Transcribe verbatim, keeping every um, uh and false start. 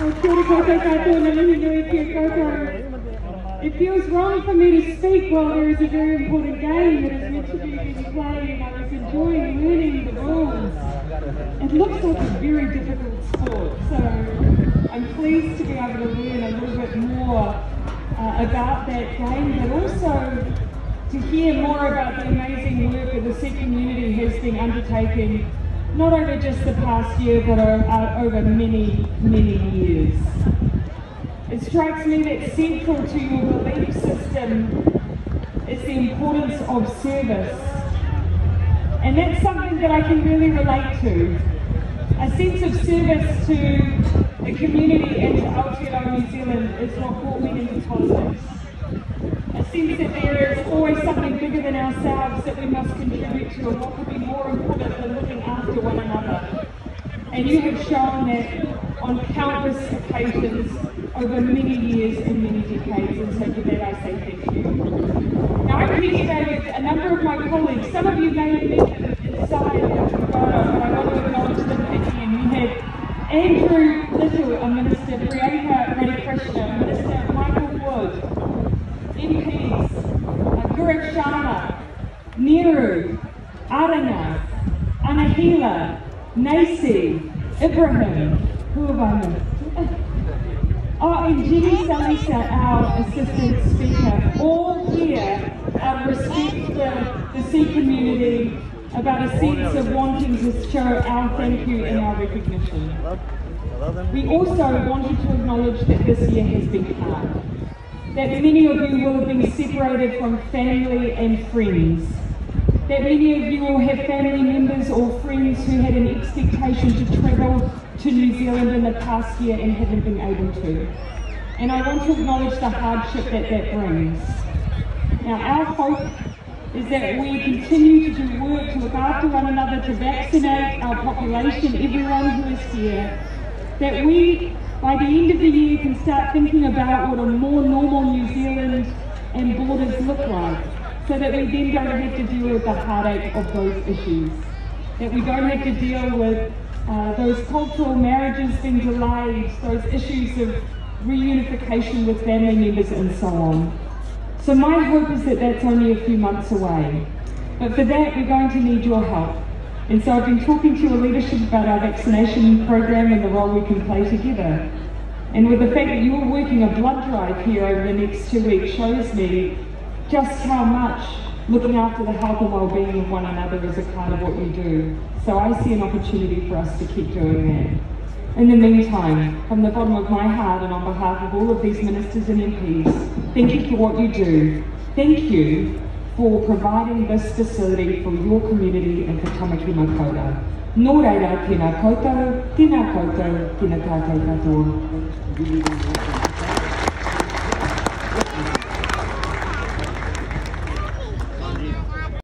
It feels wrong for me to speak while there is a very important game that is meant to be being played, and I was enjoying learning the rules. It looks like a very difficult sport, so I'm pleased to be able to learn a little bit more uh, about that game, but also to hear more about the amazing work that the Sikh community has been undertaking, not over just the past year, but uh, over many, many years. It strikes me that central to your belief system is the importance of service. And that's something that I can really relate to. A sense of service to the community and to Aotearoa New Zealand is what brought me into politics. A sense that there is always something bigger than ourselves that we must contribute to, and what could be more important than looking after one another. And you have shown that on countless occasions over many years and many decades, and so for that I say thank you. Now I'm here today with a number of my colleagues. Some of you may have met them inside the photo, but I want to acknowledge them again. We have Andrew Little, a Minister, Priyanka Radhakrishnan, Minister Michael Wood, M Ps, uh, Gaurav Sharma, Nehru, Arana, Anahila, Nacy, Ibrahim, who have I missed? Oh, and Jenny Salisa, our Assistant Speaker, all here out of respect for the Sikh community, about a sense of wanting to show our thank you and our recognition. We also wanted to acknowledge that this year has been hard, that many of you will have been separated from family and friends, that many of you will have family members or friends who had an expectation to travel to New Zealand in the past year and haven't been able to. And I want to acknowledge the hardship that that brings. Now our hope is that we continue to do work to look after one another, to vaccinate our population, everyone who is here, that we, by the end of the year, can start thinking about what a more normal New Zealand and borders look like, so that we then don't have to deal with the heartache of those issues, that we don't have to deal with uh, those cultural marriages being delayed, those issues of reunification with family members and so on. So my hope is that that's only a few months away, but for that we're going to need your help. And so I've been talking to your leadership about our vaccination program and the role we can play together. And with the fact that you're working a blood drive here over the next two weeks shows me just how much looking after the health and well-being of one another is a part of what you do. So I see an opportunity for us to keep doing that. In the meantime, from the bottom of my heart and on behalf of all of these ministers and M Ps, thank you for what you do. Thank you for providing this facility for your community and for Tamaki Makaurau. Nō reira, tēnā koutou, tēnā koutou, tēnā tātou katoa.